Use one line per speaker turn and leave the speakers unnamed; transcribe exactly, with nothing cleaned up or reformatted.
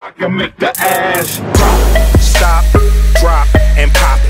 I can make the ass drop, stop, drop, and pop.